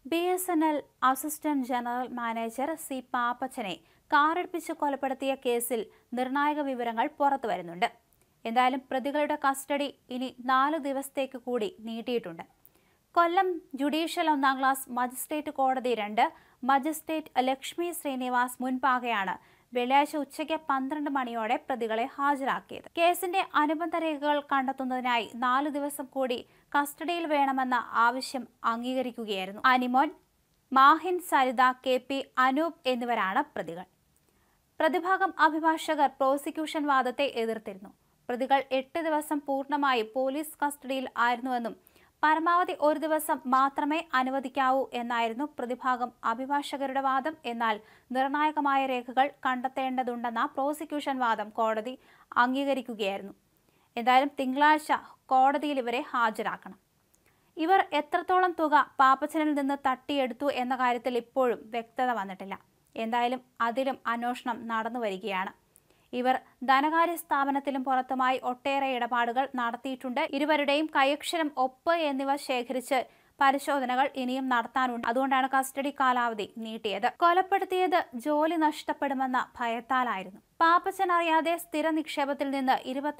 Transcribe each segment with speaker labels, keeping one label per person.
Speaker 1: BSNL assistant general manager C പാപ്പച്ചനെ കാറിടിപ്പിച്ച് കൊലപ്പെടുത്തിയ കേസിൽ നിർണായക വിവരങ്ങൾ പുറത്തുവരുന്നുണ്ട്. എന്തായാലും പ്രതികളുടെ കസ്റ്റഡി ഇനി 4 ദിവസത്തേക്ക് കൂടി നീട്ടിയിട്ടുണ്ട്. കൊല്ലം ജുഡീഷ്യൽ 1ാം ക്ലാസ് മജിസ്ട്രേറ്റ് കോടതി 2 മജിസ്ട്രേറ്റ് ലക്ഷ്മി ശ്രീനിവാസ് മുൻപാകെയാണ് വെള്ളിയാഴ്ച ഉച്ചയ്ക്ക് 12 മണിയോടെ പ്രതികളെ ഹാജരാക്കിയത്. കേസിന്റെ അനുബന്ധ രേഖകൾ കണ്ടെത്തുന്നതിനായി 4 ദിവസം കൂടി കസ്റ്റഡിയിൽ വേണമെന്ന ആവശ്യം അംഗീകരിക്കുകയായിരുന്നു. അനിമോൻ, മാഹിൻ, സരിത, KP അനൂപ് എന്നിവരാണ് പ്രതികൾ. പ്രതിഭാഗം അഭിഭാഷകർ പ്രോസിക്യൂഷൻ വാദത്തെ എതിർത്തിരുന്നു. പ്രതികൾ 8 ദിവസം പൂർണ്ണമായും പോലീസ് കസ്റ്റഡിയിൽ ആയിരുന്നുവെന്നും പരമാവധി 1 ദിവസം മാത്രമേ അനുവദിക്കാവൂ എന്നായിരുന്നു പ്രതിഭാഗം അഭിഭാഷകരുടെ വാദം. എന്നാൽ നിർണായകമായ രേഖകൾ കണ്ടെത്തേണ്ടതുണ്ടെന്ന പ്രോസിക്യൂഷൻ വാദം കോടതി അംഗീകരിക്കുകയായിരുന്നു. എന്തായാലും തിങ്കളാഴ്ച കോടതിയിൽ ഇവരെ ഹാജരാക്കണം. ഇവർ എത്രത്തോളം തുക പാപ്പച്ചനിൽ നിന്ന് തട്ടിയെടുത്തു എന്ന കാര്യത്തിൽ ഇപ്പോഴും വ്യക്തത വന്നിട്ടില്ല. എന്തായാലും അതിലും അന്വേഷണം നടന്നു വരികയാണ്. ഇവർ ധനകാര്യ സ്ഥാപനത്തിലും പുറത്തുമായി ഒട്ടേറെ ഇടപാടുകൾ നടത്തിയിട്ടുണ്ട്. ഇരുവരുടെയും കൈയക്ഷരം, ഒപ്പ് എന്നിവ ശേഖരിച്ച് പരിശോധനകൾ ഇനിയും നടത്താനുണ്ട്. അതുകൊണ്ടാണ് കസ്റ്റഡി കാലാവധി നീട്ടിയത്. കൊലപ്പെടുത്തിയത് ജോലി നഷ്ടപ്പെടുമെന്ന ഭയത്താലായിരുന്നു. പാപ്പച്ചൻ അറിയാതെ സ്ഥിര നിക്ഷേപത്തിൽ നിന്ന്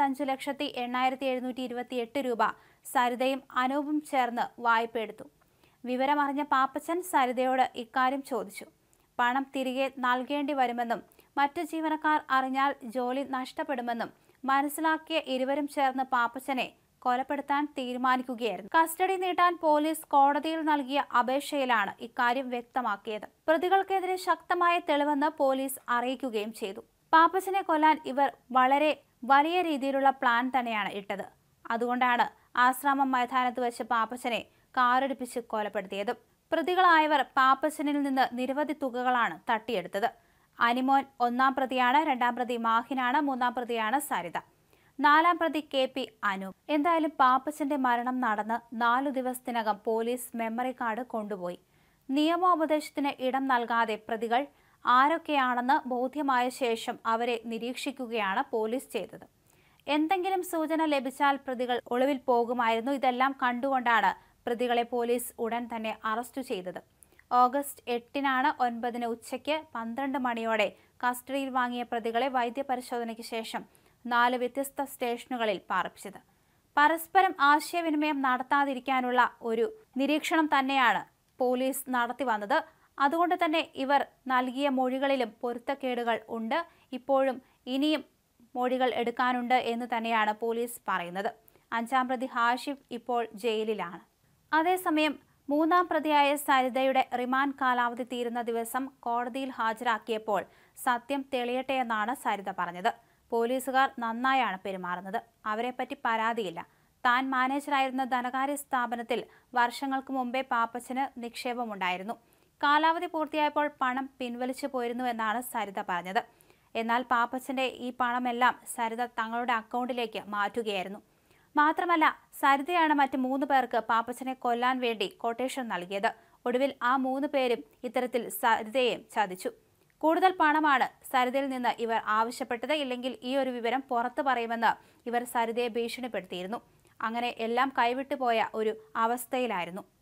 Speaker 1: 25,08,728 രൂപ സരിതയും അനൂപും ചേർന്ന് വായ്പയെടുത്തു. വിവരമറിഞ്ഞ പാപ്പച്ചൻ സരിതയോട് ഇക്കാര്യം ചോദിച്ചു. പണം തിരികെ നൽകേണ്ടി വരുമെന്നും മറ്റു ജീവനക്കാർ അറിഞ്ഞാൽ ജോലി നഷ്ടപ്പെടുമെന്നും മനസ്സിലാക്കിയ ഇരുവരും ചേർന്ന് പാപ്പച്ചനെ കൊലപ്പെടുത്താൻ തീരുമാനിക്കുകയായിരുന്നു. കസ്റ്റഡി നീട്ടാൻ പോലീസ് കോടതിയിൽ നൽകിയ അപേക്ഷയിലാണ് ഇക്കാര്യം വ്യക്തമാക്കിയത്. പ്രതികൾക്കെതിരെ ശക്തമായ തെളിവെന്ന് പോലീസ് അറിയിക്കുകയും ചെയ്തു. പാപ്പച്ചനെ കൊല്ലാൻ ഇവർ വളരെ വലിയ രീതിയിലുള്ള പ്ലാൻ തന്നെയാണ് ഇട്ടത്. അതുകൊണ്ടാണ് ആശ്രമം മൈതാനത്ത് വെച്ച് പാപ്പച്ചനെ കാറിടിപ്പിച്ച് കൊലപ്പെടുത്തിയത്. പ്രതികളായവർ പാപ്പച്ചനിൽ നിന്ന് നിരവധി തുകകളാണ് തട്ടിയെടുത്തത്. അനിമോൻ 1ാം പ്രതിയാണ്, 2ാം പ്രതി മാഹിനാണ്, 3ാം പ്രതിയാണ് സരിത, 4ാം പ്രതി KP അനൂപ്. എന്തായാലും പാപ്പച്ചന്റെ മരണം നടന്ന് 4 ദിവസത്തിനകം പോലീസ് മെമ്മറി കാർഡ് കൊണ്ടുപോയി. നിയമോപദേശത്തിന് ഇടം നൽകാതെ പ്രതികൾ ആരൊക്കെയാണെന്ന് ബോധ്യമായ ശേഷം അവരെ നിരീക്ഷിക്കുകയാണ് പോലീസ് ചെയ്തത്. എന്തെങ്കിലും സൂചന ലഭിച്ചാൽ പ്രതികൾ ഒളിവിൽ പോകുമായിരുന്നു. ഇതെല്ലാം കണ്ടുകൊണ്ടാണ് പ്രതികളെ പോലീസ് ഉടൻ തന്നെ അറസ്റ്റ് ചെയ്തത്. ഓഗസ്റ്റ് 8-നാണ് 9-ന് ഉച്ചയ്ക്ക് 12 മണിയോടെ കസ്റ്റഡിയിൽ വാങ്ങിയ പ്രതികളെ വൈദ്യപരിശോധനയ്ക്ക് ശേഷം 4 വ്യത്യസ്ത സ്റ്റേഷനുകളിൽ പാർപ്പിച്ചത്. പരസ്പരം ആശയവിനിമയം നടത്താതിരിക്കാനുള്ള ഒരു നിരീക്ഷണം തന്നെയാണ് പോലീസ് നടത്തി വന്നത്. അതുകൊണ്ട് തന്നെ ഇവർ നൽകിയ മൊഴികളിലും പൊരുത്തക്കേടുകൾ ഉണ്ട്. ഇപ്പോഴും ഇനിയും മൊഴികൾ എടുക്കാനുണ്ട് എന്ന് തന്നെയാണ് പോലീസ് പറയുന്നത്. 5ാം പ്രതി ഹാഷിഫ് ഇപ്പോൾ ജയിലിലാണ്. അതേസമയം 3ാം പ്രതിയായ സരിതയുടെ റിമാൻഡ് കാലാവധി തീരുന്ന ദിവസം കോടതിയിൽ ഹാജരാക്കിയപ്പോൾ സത്യം തെളിയട്ടെ എന്നാണ് സരിത പറഞ്ഞത്. പോലീസുകാർ നന്നായാണ് പെരുമാറുന്നത്. അവരെപ്പറ്റി പരാതിയില്ല. താൻ മാനേജറായിരുന്ന ധനകാര്യ സ്ഥാപനത്തിൽ വർഷങ്ങൾക്ക് മുമ്പേ പാപ്പച്ചന് നിക്ഷേപമുണ്ടായിരുന്നു. കാലാവധി പൂർത്തിയായപ്പോൾ പണം പിൻവലിച്ചു പോയിരുന്നുവെന്നാണ് സരിത പറഞ്ഞത്. എന്നാൽ പാപ്പച്ചന്റെ ഈ പണമെല്ലാം സരിത തങ്ങളുടെ അക്കൗണ്ടിലേക്ക് മാറ്റുകയായിരുന്നു. മാത്രമല്ല, സരിതയാണ് മറ്റ് 3 പേർക്ക് പാപ്പച്ചനെ കൊല്ലാൻ വേണ്ടി കൊട്ടേഷൻ നൽകിയത്. ഒടുവിൽ ആ 3 പേരും ഇത്തരത്തിൽ സരിതയെയും ചതിച്ചു. കൂടുതൽ പണമാണ് സരിതയിൽ നിന്ന് ഇവർ ആവശ്യപ്പെട്ടത്. ഇല്ലെങ്കിൽ ഈ ഒരു വിവരം പുറത്തു പറയുമെന്ന് ഇവർ സരിതയെ ഭീഷണിപ്പെടുത്തിയിരുന്നു. അങ്ങനെ എല്ലാം കൈവിട്ടുപോയ ഒരു അവസ്ഥയിലായിരുന്നു.